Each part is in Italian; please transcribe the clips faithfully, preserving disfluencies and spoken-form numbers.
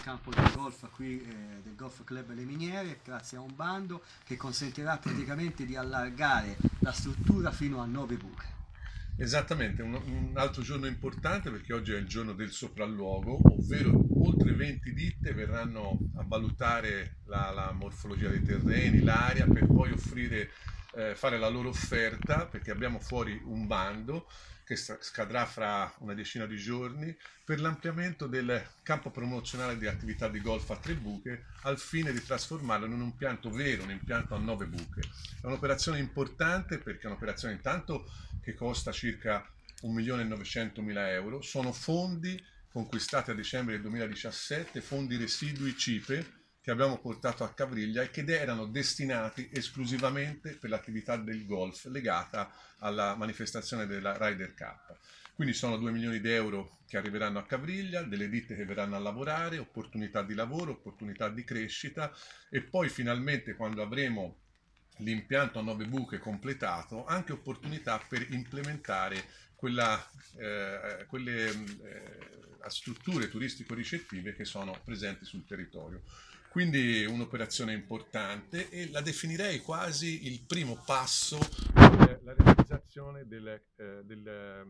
campo del golf qui eh, del Golf Club Le Miniere, grazie a un bando che consentirà praticamente di allargare la struttura fino a nove buche. Esattamente, un, un altro giorno importante perché oggi è il giorno del sopralluogo, ovvero oltre venti ditte verranno a valutare la, la morfologia dei terreni, l'aria, per poi offrire, eh, fare la loro offerta, perché abbiamo fuori un bando che scadrà fra una decina di giorni per l'ampliamento del campo promozionale di attività di golf a tre buche al fine di trasformarlo in un impianto vero, un impianto a nove buche. È un'operazione importante perché è un'operazione intanto che costa circa un milione e novecentomila euro, sono fondi conquistati a dicembre del duemiladiciassette, fondi residui C I P E che abbiamo portato a Cavriglia e che erano destinati esclusivamente per l'attività del golf legata alla manifestazione della Ryder Cup. Quindi sono due milioni di euro che arriveranno a Cavriglia, delle ditte che verranno a lavorare, opportunità di lavoro, opportunità di crescita e poi finalmente quando avremo l'impianto a nove buche completato, anche opportunità per implementare quella, eh, quelle eh, strutture turistico-ricettive che sono presenti sul territorio. Quindi un'operazione importante e la definirei quasi il primo passo per la realizzazione del, eh, del,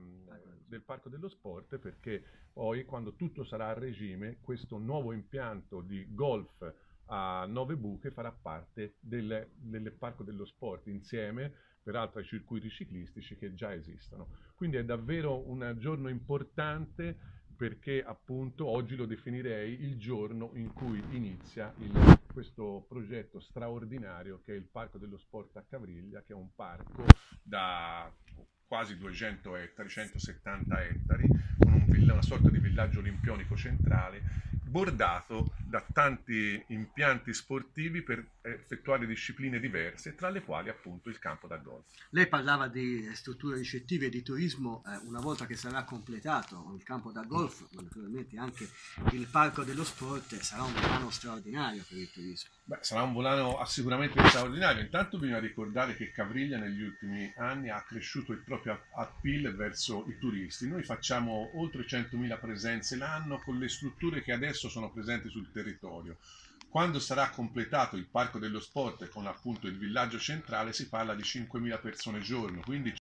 del Parco dello Sport, perché poi quando tutto sarà a regime questo nuovo impianto di golf a nove buche farà parte del, del Parco dello Sport insieme peraltro ai circuiti ciclistici che già esistono. Quindi è davvero un giorno importante perché appunto oggi lo definirei il giorno in cui inizia il, questo progetto straordinario che è il Parco dello Sport a Cavriglia, che è un parco da quasi duecento ettari, centosettanta ettari, con un vill- una sorta di villaggio olimpionico centrale, bordato da tanti impianti sportivi per effettuare discipline diverse, tra le quali appunto il campo da golf. Lei parlava di strutture ricettive e di turismo, eh, una volta che sarà completato il campo da golf, ma naturalmente anche il Parco dello Sport, sarà un volano straordinario per il turismo. Beh, sarà un volano sicuramente straordinario. Intanto bisogna ricordare che Cavriglia negli ultimi anni ha cresciuto il proprio appeal verso i turisti. Noi facciamo oltre centomila presenze l'anno con le strutture che adesso sono presenti sul territorio. Quando sarà completato il Parco dello Sport con appunto il villaggio centrale si parla di cinquemila persone al giorno, quindi